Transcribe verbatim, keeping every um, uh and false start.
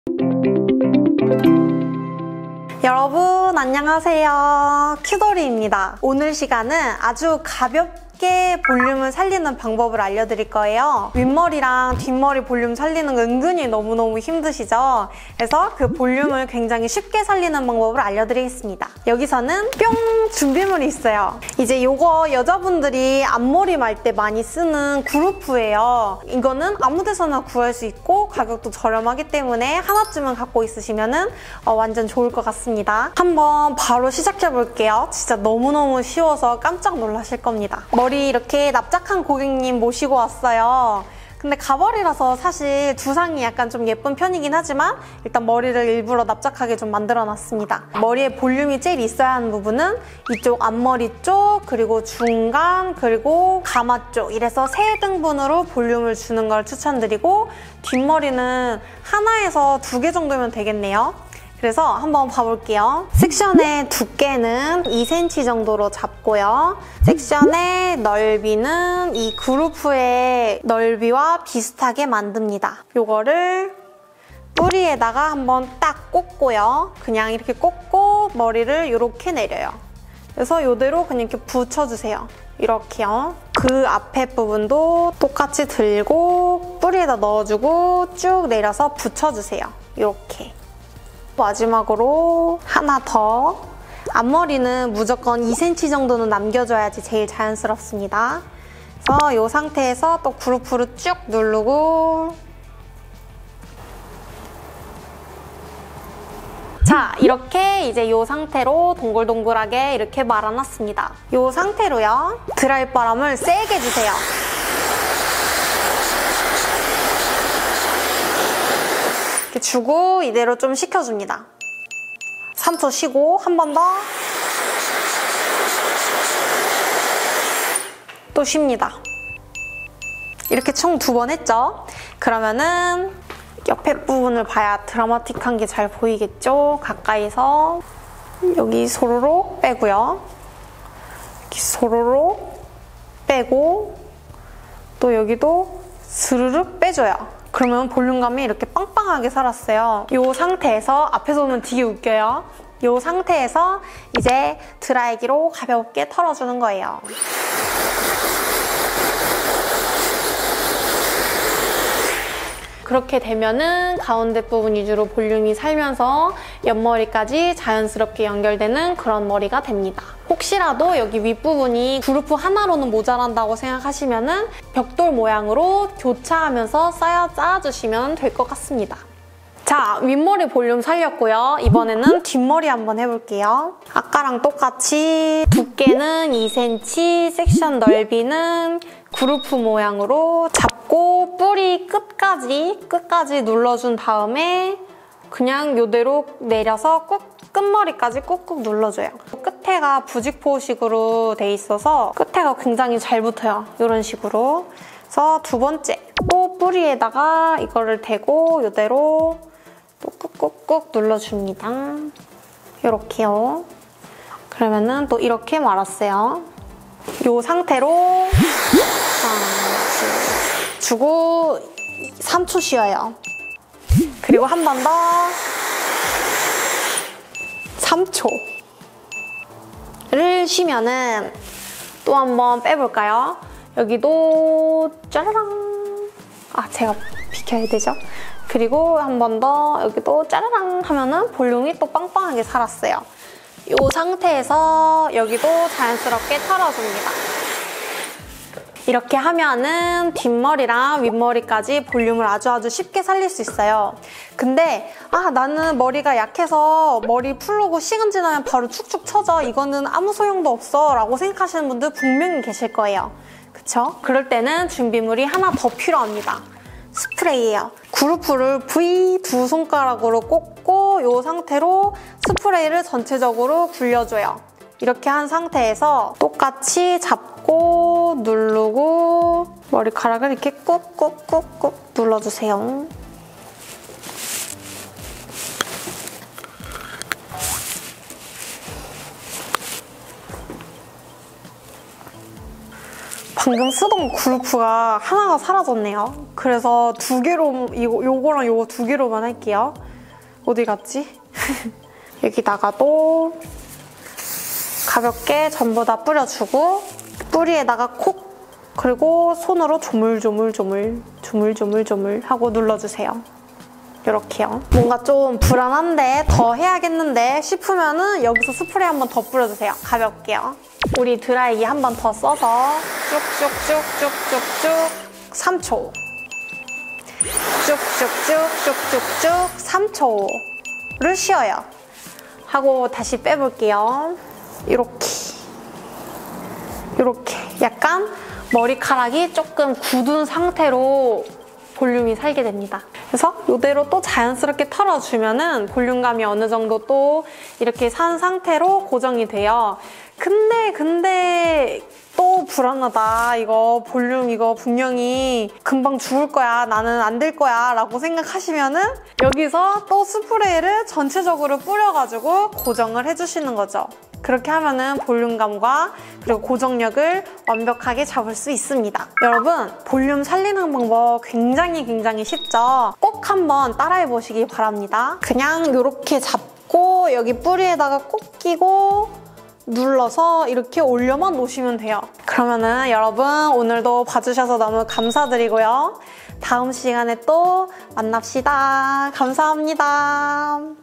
여러분 안녕하세요. 큐돌이입니다. 오늘 시간은 아주 가볍게 볼륨을 살리는 방법을 알려드릴 거예요. 윗머리랑 뒷머리 볼륨 살리는 거 은근히 너무너무 힘드시죠? 그래서 그 볼륨을 굉장히 쉽게 살리는 방법을 알려드리겠습니다. 여기서는 뿅! 준비물이 있어요. 이제 요거 여자분들이 앞머리 말 때 많이 쓰는 그루프예요. 이거는 아무 데서나 구할 수 있고 가격도 저렴하기 때문에 하나쯤은 갖고 있으시면 어, 완전 좋을 것 같습니다. 한번 바로 시작해볼게요. 진짜 너무너무 쉬워서 깜짝 놀라실 겁니다. 머리 이렇게 납작한 고객님 모시고 왔어요. 근데 가발이라서 사실 두상이 약간 좀 예쁜 편이긴 하지만 일단 머리를 일부러 납작하게 좀 만들어놨습니다. 머리에 볼륨이 제일 있어야 하는 부분은 이쪽 앞머리 쪽, 그리고 중간, 그리고 가마 쪽 이래서 세 등분으로 볼륨을 주는 걸 추천드리고 뒷머리는 하나에서 두 개 정도면 되겠네요. 그래서 한번 봐볼게요. 섹션의 두께는 이 센티미터 정도로 잡고요. 섹션의 넓이는 이 그루프의 넓이와 비슷하게 만듭니다. 요거를 뿌리에다가 한번 딱 꽂고요. 그냥 이렇게 꽂고 머리를 이렇게 내려요. 그래서 이대로 그냥 이렇게 붙여주세요. 이렇게요. 그 앞에 부분도 똑같이 들고 뿌리에다 넣어주고 쭉 내려서 붙여주세요. 이렇게. 마지막으로 하나 더. 앞머리는 무조건 이 센티미터 정도는 남겨줘야지 제일 자연스럽습니다. 그래서 이 상태에서 또 그루프를 쭉 누르고 자, 이렇게 이제 이 상태로 동글동글하게 이렇게 말아놨습니다. 이 상태로요. 드라이 바람을 세게 주세요. 이렇게 주고 이대로 좀 식혀줍니다. 삼 초 쉬고 한 번 더. 또 쉽니다. 이렇게 총 두 번 했죠? 그러면은 옆에 부분을 봐야 드라마틱한 게 잘 보이겠죠? 가까이서 여기 소로로 빼고요. 이렇게 소로로 빼고 또 여기도 스르륵 빼줘요. 그러면 볼륨감이 이렇게 빵빵하게 살았어요. 이 상태에서 앞에서 보면 되게 웃겨요. 이 상태에서 이제 드라이기로 가볍게 털어주는 거예요. 그렇게 되면은 가운데 부분 위주로 볼륨이 살면서 옆머리까지 자연스럽게 연결되는 그런 머리가 됩니다. 혹시라도 여기 윗부분이 그루프 하나로는 모자란다고 생각하시면은 벽돌 모양으로 교차하면서 쌓여 짜주시면 될 것 같습니다. 자, 윗머리 볼륨 살렸고요. 이번에는 뒷머리 한번 해볼게요. 아까랑 똑같이 두께는 이 센티미터, 섹션 넓이는 그루프 모양으로 잡고 뿌리 끝까지 끝까지 눌러준 다음에 그냥 이대로 내려서 꾹 끝머리까지 꾹꾹 눌러줘요. 끝에가 부직포식으로 돼 있어서 끝에가 굉장히 잘 붙어요. 이런 식으로. 그래서 두 번째, 또 뿌리에다가 이거를 대고 이대로 또 꾹꾹꾹 눌러줍니다. 이렇게요. 그러면은 또 이렇게 말았어요. 이 상태로 하나, 둘, 주고 삼 초 쉬어요. 그리고 한 번 더 삼 초를 쉬면은 또 한 번 빼볼까요? 여기도 짜라랑. 아, 제가 비켜야 되죠? 그리고 한 번 더 여기도 짜라랑 하면은 볼륨이 또 빵빵하게 살았어요. 이 상태에서 여기도 자연스럽게 털어줍니다. 이렇게 하면은 뒷머리랑 윗머리까지 볼륨을 아주 아주 쉽게 살릴 수 있어요. 근데 아 나는 머리가 약해서 머리 풀르고 시간 지나면 바로 축축 처져. 이거는 아무 소용도 없어 라고 생각하시는 분들 분명히 계실 거예요. 그쵸? 그럴 때는 준비물이 하나 더 필요합니다. 스프레이예요. 그루프를 V 두 손가락으로 꽂고 이 상태로 스프레이를 전체적으로 굴려줘요. 이렇게 한 상태에서 똑같이 잡고 누르고 머리카락을 이렇게 꾹꾹꾹꾹 눌러주세요. 방금 쓰던 그루프가 하나가 사라졌네요. 그래서 두 개로, 이거, 요거랑 요거 두 개로만 할게요. 어디 갔지? 여기다가도 가볍게 전부 다 뿌려주고 뿌리에다가 콕! 그리고 손으로 조물조물조물 조물조물조물 하고 눌러주세요. 이렇게요. 뭔가 좀 불안한데 더 해야겠는데 싶으면은 여기서 스프레이 한 번 더 뿌려주세요. 가볍게요. 우리 드라이기 한 번 더 써서 쭉쭉쭉쭉쭉쭉 삼 초. 쭉쭉쭉쭉쭉쭉 삼 초를 쉬어요. 하고 다시 빼볼게요. 이렇게. 이렇게. 약간 머리카락이 조금 굳은 상태로 볼륨이 살게 됩니다. 그래서 이대로 또 자연스럽게 털어주면은 볼륨감이 어느 정도 또 이렇게 산 상태로 고정이 돼요. 근데 근데 또 불안하다. 이거 볼륨 이거 분명히 금방 죽을 거야. 나는 안 될 거야 라고 생각하시면은 여기서 또 스프레이를 전체적으로 뿌려가지고 고정을 해주시는 거죠. 그렇게 하면은 볼륨감과 그리고 고정력을 완벽하게 잡을 수 있습니다. 여러분, 볼륨 살리는 방법 굉장히 굉장히 쉽죠? 꼭 한번 따라해보시기 바랍니다. 그냥 이렇게 잡고 여기 뿌리에다가 꼭 끼고 눌러서 이렇게 올려만 놓으시면 돼요. 그러면은 여러분 오늘도 봐주셔서 너무 감사드리고요. 다음 시간에 또 만납시다. 감사합니다.